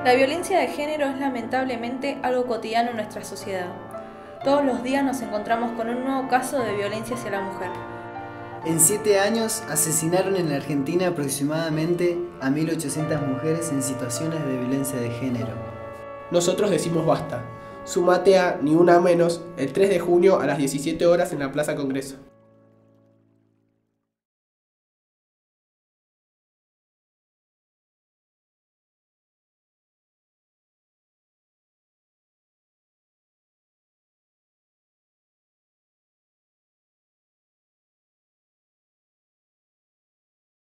La violencia de género es lamentablemente algo cotidiano en nuestra sociedad. Todos los días nos encontramos con un nuevo caso de violencia hacia la mujer. En 7 años asesinaron en la Argentina aproximadamente a 1.800 mujeres en situaciones de violencia de género. Nosotros decimos basta. Sumate a Ni Una Menos el 3 de junio a las 17 horas en la Plaza Congreso.